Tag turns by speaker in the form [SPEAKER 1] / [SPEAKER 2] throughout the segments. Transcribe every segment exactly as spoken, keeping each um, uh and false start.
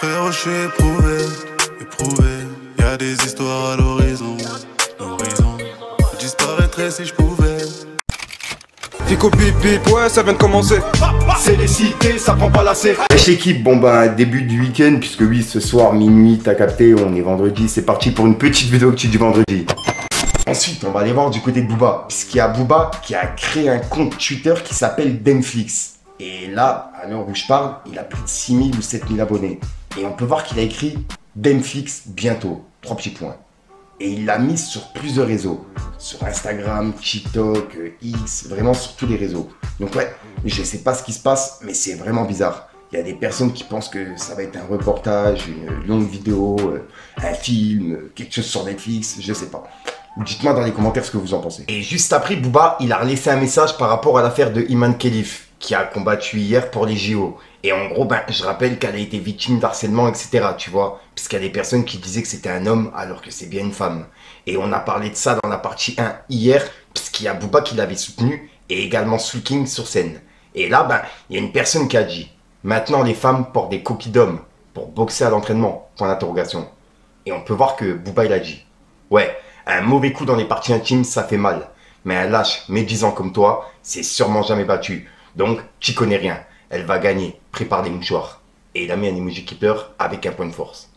[SPEAKER 1] Frérot, je suis éprouvé, éprouvé. Y'a des histoires à l'horizon, l'horizon. Je disparaîtrais si je pouvais.
[SPEAKER 2] Fico pip pip, ouais, ça vient de commencer.
[SPEAKER 3] C'est les cités, ça prend pas la serre. Wesh équipe, bon bah début du week-end, puisque oui, ce soir, minuit, t'as capté, on est vendredi, c'est parti pour une petite vidéo actu du vendredi. Ensuite, on va aller voir du côté de Booba, puisqu'il y a Booba qui a créé un compte Twitter qui s'appelle Demflix. Et là, à l'heure où je parle, il a plus de six mille ou sept mille abonnés. Et on peut voir qu'il a écrit Demflix bientôt, trois petits points. Et il l'a mis sur plusieurs réseaux. Sur Instagram, TikTok, X, vraiment sur tous les réseaux. Donc ouais, je sais pas ce qui se passe, mais c'est vraiment bizarre. Il y a des personnes qui pensent que ça va être un reportage, une longue vidéo, un film, quelque chose sur Netflix, je sais pas. Dites-moi dans les commentaires ce que vous en pensez. Et juste après, Booba, il a laissé un message par rapport à l'affaire de Iman Khelif, qui a combattu hier pour les J O. Et en gros, ben, je rappelle qu'elle a été victime d'harcèlement, et cetera. Tu vois, puisqu'il y a des personnes qui disaient que c'était un homme alors que c'est bien une femme. Et on a parlé de ça dans la partie un hier, puisqu'il y a Booba qui l'avait soutenu, et également Soul King sur scène. Et là, ben, il y a une personne qui a dit « Maintenant, les femmes portent des coquilles d'hommes pour boxer à l'entraînement ?» Point d'interrogation. Et on peut voir que Booba, il a dit « Ouais, un mauvais coup dans les parties intimes, ça fait mal. Mais un lâche médisant comme toi, c'est sûrement jamais battu. Donc, tu connais rien. Elle va gagner. Prépare des mouchoirs. » Et il a mis un emoji qui pleure avec un point de force.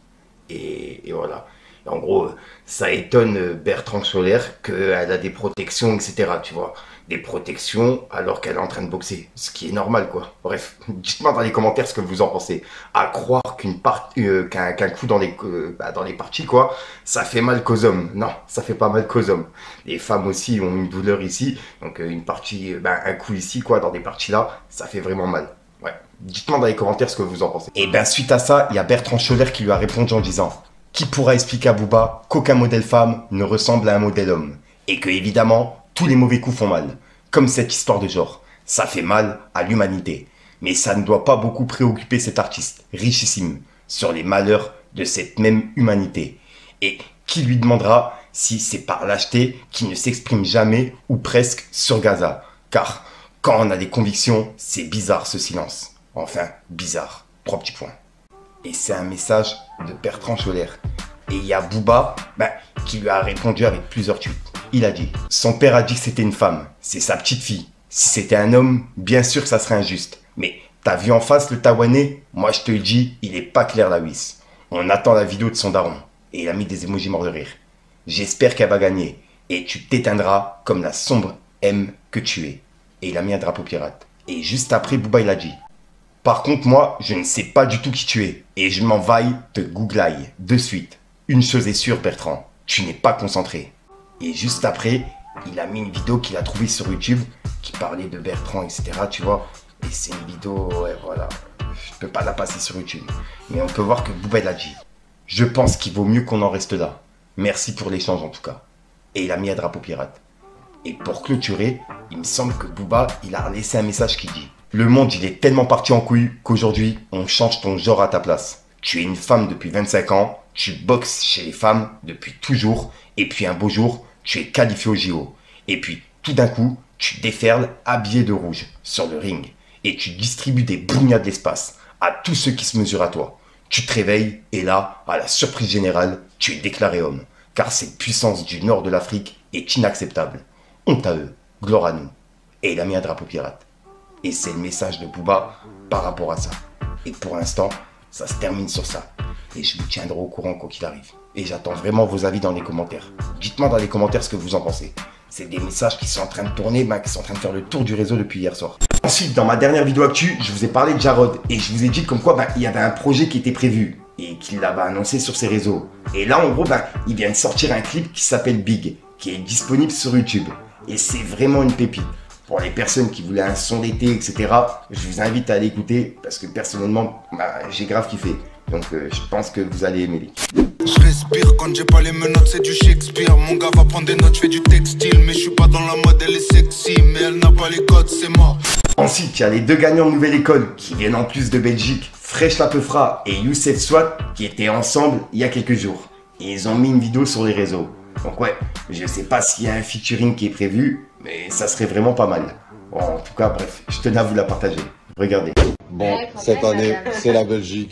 [SPEAKER 3] Et, et voilà. Et en gros, ça étonne Bertrand Solaire qu'elle a des protections, et cetera. Tu vois, des protections alors qu'elle est en train de boxer. Ce qui est normal, quoi. Bref, dites-moi dans les commentaires ce que vous en pensez. À croire qu'une part, euh, qu'un qu'un coup dans les, euh, bah, dans les parties, quoi, ça fait mal qu'aux hommes. Non, ça fait pas mal qu'aux hommes. Les femmes aussi ont une douleur ici. Donc, euh, une partie, bah, un coup ici, quoi, dans des parties là, ça fait vraiment mal. Ouais. Dites-moi dans les commentaires ce que vous en pensez. Et ben, suite à ça, il y a Bertrand Solaire qui lui a répondu en disant « Qui pourra expliquer à Booba qu'aucun modèle femme ne ressemble à un modèle homme et que, évidemment, tous les mauvais coups font mal. Comme cette histoire de genre. Ça fait mal à l'humanité. Mais ça ne doit pas beaucoup préoccuper cet artiste, richissime, sur les malheurs de cette même humanité. Et qui lui demandera si c'est par lâcheté qu'il ne s'exprime jamais ou presque sur Gaza. Car quand on a des convictions, c'est bizarre ce silence. Enfin, bizarre. Trois petits points. Et c'est un message de Bertrand Solaire. Et il y a Booba ben, qui lui a répondu avec plusieurs tweets. Il a dit « Son père a dit que c'était une femme, c'est sa petite fille. Si c'était un homme, bien sûr que ça serait injuste. Mais t'as vu en face le Taïwanais? Moi je te le dis, il est pas clair la Wiss. On attend la vidéo de son daron. » Et il a mis des émojis morts de rire. « J'espère qu'elle va gagner. Et tu t'éteindras comme la sombre M que tu es. » Et il a mis un drapeau pirate. Et juste après, Booba il a dit « Par contre moi, je ne sais pas du tout qui tu es. Et je m'en vaille te googlaille de suite. Une chose est sûre Bertrand, tu n'es pas concentré. » Et juste après, il a mis une vidéo qu'il a trouvée sur YouTube qui parlait de Bertrand, et cetera. Tu vois, et c'est une vidéo, ouais, voilà. Je peux pas la passer sur YouTube. Mais on peut voir que Booba, il a dit « Je pense qu'il vaut mieux qu'on en reste là. Merci pour l'échange en tout cas. » Et il a mis un drapeau pirate. Et pour clôturer, il me semble que Booba, il a laissé un message qui dit « Le monde, il est tellement parti en couille qu'aujourd'hui, on change ton genre à ta place. Tu es une femme depuis vingt-cinq ans, tu boxes chez les femmes depuis toujours, et puis un beau jour, tu es qualifié au J O. Et puis, tout d'un coup, tu déferles habillé de rouge sur le ring. Et tu distribues des bougnades d'espace à tous ceux qui se mesurent à toi. Tu te réveilles et là, à la surprise générale, tu es déclaré homme. Car cette puissance du nord de l'Afrique est inacceptable. Honte à eux, gloire à nous. » Et il a mis un drapeau pirate. Et c'est le message de Booba par rapport à ça. Et pour l'instant, ça se termine sur ça. Et je vous tiendrai au courant quoi qu'il arrive. Et j'attends vraiment vos avis dans les commentaires. Dites-moi dans les commentaires ce que vous en pensez. C'est des messages qui sont en train de tourner, ben, qui sont en train de faire le tour du réseau depuis hier soir. Ensuite, dans ma dernière vidéo actu, je vous ai parlé de Jarod. Et je vous ai dit comme quoi ben, il y avait un projet qui était prévu. Et qu'il l'avait annoncé sur ses réseaux. Et là, en gros, ben, il vient de sortir un clip qui s'appelle Big. Qui est disponible sur YouTube. Et c'est vraiment une pépite. Pour les personnes qui voulaient un son d'été, et cetera, je vous invite à l'écouter. Parce que personnellement, ben, j'ai grave kiffé. Donc euh, je pense que vous allez aimer.
[SPEAKER 4] Je respire quand j'ai pas les menottes, c'est du Shakespeare. Mon gars va prendre des notes, je fais du textile. Mais je suis pas dans la mode, elle est sexy. Mais elle n'a pas les codes, c'est mort.
[SPEAKER 3] Ensuite, il y a les deux gagnants de Nouvelle École qui viennent en plus de Belgique. Fresh Lapeufra et Youssef Swat qui étaient ensemble il y a quelques jours. Et ils ont mis une vidéo sur les réseaux. Donc ouais, je sais pas s'il y a un featuring qui est prévu, mais ça serait vraiment pas mal. Bon, en tout cas, bref, je tenais à vous la partager. Regardez.
[SPEAKER 5] Bon, cette année, c'est la Belgique.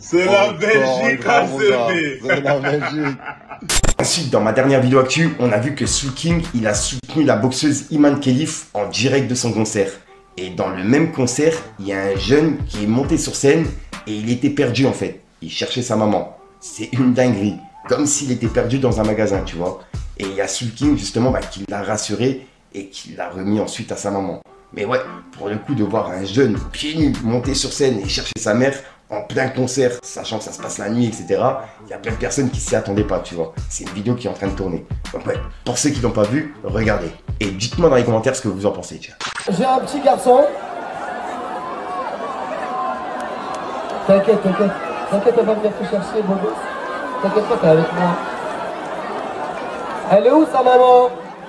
[SPEAKER 5] C'est la Belgique,
[SPEAKER 3] c'est la Belgique. Ensuite, dans ma dernière vidéo actu, on a vu que Soul King, il a soutenu la boxeuse Iman Khelif en direct de son concert. Et dans le même concert, il y a un jeune qui est monté sur scène et il était perdu en fait. Il cherchait sa maman. C'est une dinguerie. Comme s'il était perdu dans un magasin, tu vois. Et il y a Soul King justement bah, qui l'a rassuré et qui l'a remis ensuite à sa maman. Mais ouais, pour le coup de voir un jeune pieds nus monter sur scène et chercher sa mère en plein concert, sachant que ça se passe la nuit, et cetera. Il y a plein de personnes qui s'y attendaient pas, tu vois. C'est une vidéo qui est en train de tourner. Donc ouais, pour ceux qui l'ont pas vu, regardez. Et dites-moi dans les commentaires ce que vous en pensez, tiens.
[SPEAKER 6] J'ai un petit garçon. T'inquiète, t'inquiète. T'inquiète, elle va venir te chercher, beau gosse. T'inquiète pas, t'es avec moi. Elle est où sa maman?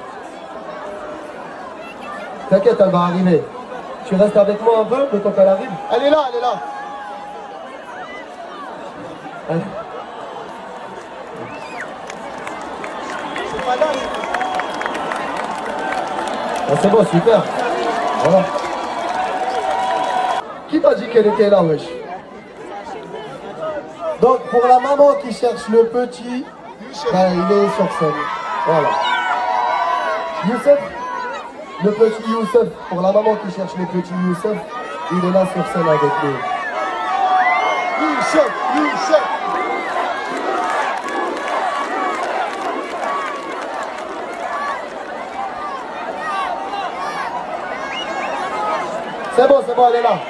[SPEAKER 6] T'inquiète, elle va arriver. Tu restes avec moi un peu, le temps qu'elle arrive. Elle est là, elle est là. Allez. Ah, c'est bon, super. Voilà. Qui t'a dit qu'elle était là, wesh? Donc, pour la maman qui cherche le petit, ben, il est sur scène. Voilà. Youssef, le petit Youssef, pour la maman qui cherche le petit Youssef, il est là sur scène avec nous. Youssef, Youssef. C'est bon, c'est bon, elle est là.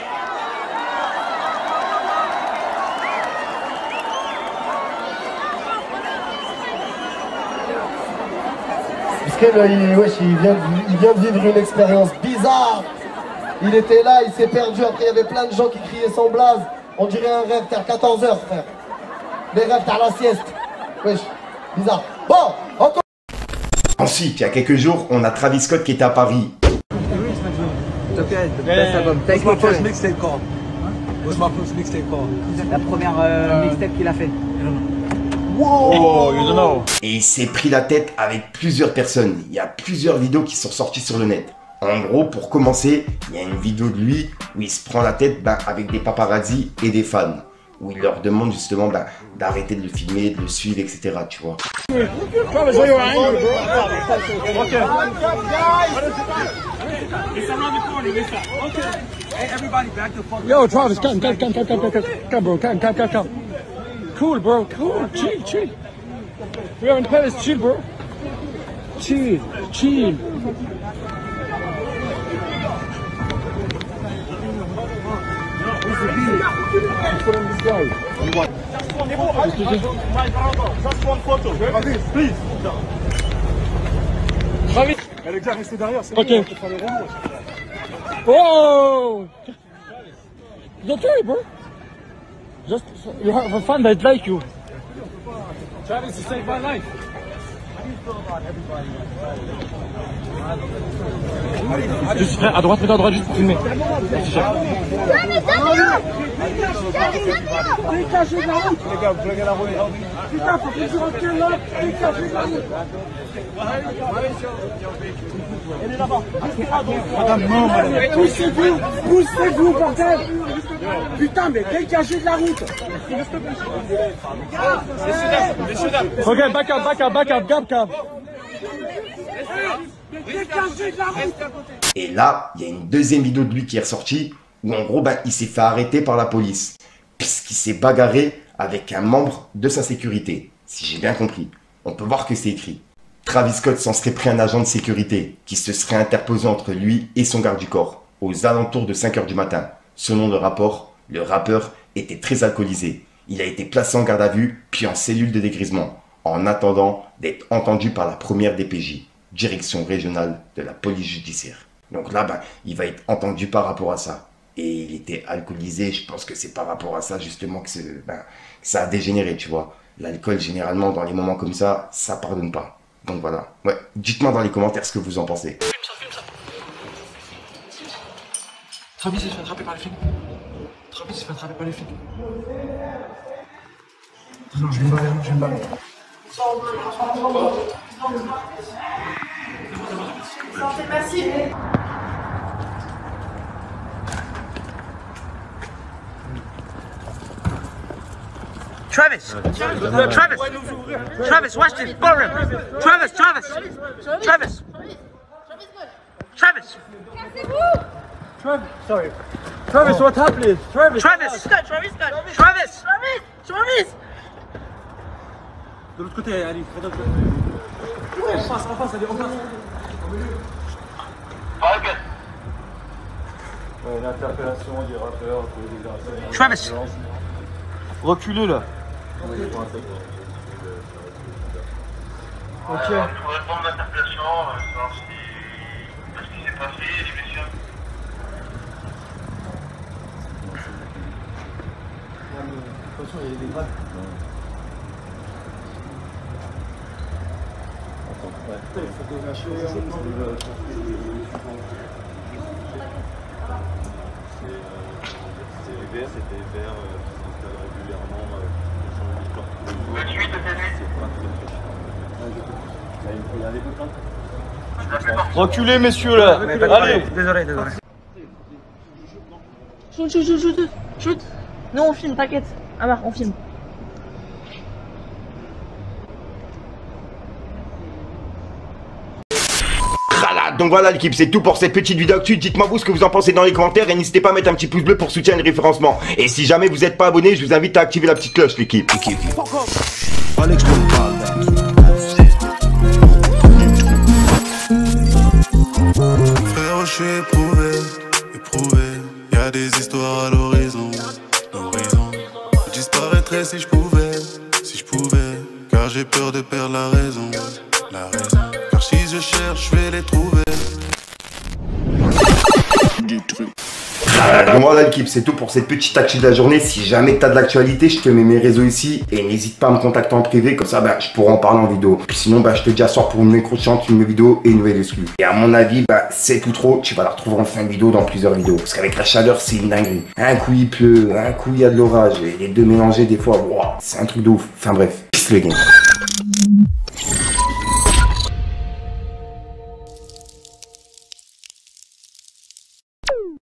[SPEAKER 6] Parce que là, il, wesh, il, vient de, il vient de vivre une expérience bizarre. Il était là, il s'est perdu. Après, il y avait plein de gens qui criaient son blaze. On dirait un rêve, t'es à quatorze heures, frère. Les rêves, t'as la sieste. Wesh, bizarre. Bon, encore.
[SPEAKER 3] Ensuite, il y a quelques jours, on a Travis Scott qui était à Paris.
[SPEAKER 7] Okay, the best album. What's my first mixtape called? What's my first mixtape called? La première euh, mixtape qu'il a fait.
[SPEAKER 3] Wow, you don't know. Et il s'est pris la tête avec plusieurs personnes. Il y a plusieurs vidéos qui sont sorties sur le net. En gros, pour commencer, il y a une vidéo de lui où il se prend la tête ben, avec des paparazzi et des fans. Où il leur demande justement ben, d'arrêter de le filmer, de le suivre, et cetera. Tu vois.
[SPEAKER 8] Yo, Travis, come, come, come, come, come, come, come, bro, come, come, come, come. Cool, bro, cool, chill, chill. We are in Paris, chill, bro. Chill, chill. Travis. Elle est déjà restée derrière, c'est ok. Bon, oh! It's okay, bro. Just you have a fun that like you. Travis, you saved my life. Juste frère, à droite, mets-toi à droite juste pour filmer. Merci, chef. Dégagez de la route. Les gars, vous bloquez la route. Putain, faut que tu recules là. Dégagez de la route. Elle est là-bas. Madame, non, madame. Poussez-vous, poussez-vous, bordel. Putain, mais dégagez de la route. Regarde, back up, back up, back up, gap, gap.
[SPEAKER 3] Et là, il y a une deuxième vidéo de lui qui est ressortie où en gros, ben, il s'est fait arrêter par la police puisqu'il s'est bagarré avec un membre de sa sécurité. Si j'ai bien compris, on peut voir que c'est écrit. Travis Scott s'en serait pris un agent de sécurité qui se serait interposé entre lui et son garde du corps aux alentours de cinq heures du matin. Selon le rapport, le rappeur était très alcoolisé. Il a été placé en garde à vue puis en cellule de dégrisement en attendant d'être entendu par la première D P J, direction régionale de la police judiciaire. Donc là, ben, il va être entendu par rapport à ça. Et il était alcoolisé, je pense que c'est par rapport à ça justement que, ben, que ça a dégénéré, tu vois. L'alcool, généralement, dans les moments comme ça, ça pardonne pas. Donc voilà. Ouais, dites-moi dans les commentaires ce que vous en pensez.
[SPEAKER 8] Filme ça, filme ça. Travis s'est fait attraper par les flics. Travis s'est fait attraper par les flics. Non, je vais me barrer, je vais me barrer.
[SPEAKER 9] Merci.
[SPEAKER 7] Travis! Travis! Travis, watch this! Follow him! Travis! Travis! Travis! Travis!
[SPEAKER 8] Travis, sorry. Travis, what happened? Travis!
[SPEAKER 7] Travis!
[SPEAKER 9] Scott, Travis, Scott.
[SPEAKER 7] Travis!
[SPEAKER 9] Travis, Travis.
[SPEAKER 8] De l'autre côté, allez, en face, en face, allez, en face. Ouais, une interpellation du rappeur, de
[SPEAKER 7] Travis!
[SPEAKER 8] reculez là. Ok.
[SPEAKER 5] Il faudrait prendre l'interpellation, savoir si... ce qui s'est passé, les blessures.
[SPEAKER 8] Attention, il y a des grades. Il faut donner un chien.
[SPEAKER 10] C'est vert, c'était vert, qui s'installe régulièrement sur le victoire.
[SPEAKER 5] vingt-huit de cette nuit.
[SPEAKER 10] Il y a des bouts.
[SPEAKER 8] Reculez, messieurs là. Allez.
[SPEAKER 7] Désolé, désolé.
[SPEAKER 9] Shoot, shoot, shoot, shoot, shoot. Non, on filme, t'inquiète. Ah bah, on filme.
[SPEAKER 3] Donc voilà l'équipe, c'est tout pour cette petite vidéo actu. Dites-moi vous ce que vous en pensez dans les commentaires et n'hésitez pas à mettre un petit pouce bleu pour soutenir le référencement. Et si jamais vous n'êtes pas abonné, je vous invite à activer la petite cloche l'équipe.
[SPEAKER 1] Frère, je suis éprouvé, éprouvé. Y'a des histoires à l'horizon, l'horizon. Je disparaîtrais si je pouvais, si je pouvais. Car j'ai peur de perdre la raison, la raison. Car si je cherche, je vais les trouver.
[SPEAKER 3] Donc voilà l'équipe, c'est tout pour cette petite actu de la journée. Si jamais t'as de l'actualité, je te mets mes réseaux ici. Et n'hésite pas à me contacter en privé, comme ça bah, je pourrai en parler en vidéo. Puis sinon bah, je te dis à soir pour une nouvelle croustillante, une nouvelle vidéo et une nouvelle exclue. Et à mon avis, bah, c'est tout trop. Tu vas la retrouver en fin de vidéo dans plusieurs vidéos. Parce qu'avec la chaleur, c'est une dinguerie. Un coup il pleut, un coup il y a de l'orage. Et les deux mélangés des fois, wow, c'est un truc de ouf. Enfin bref, peace le game.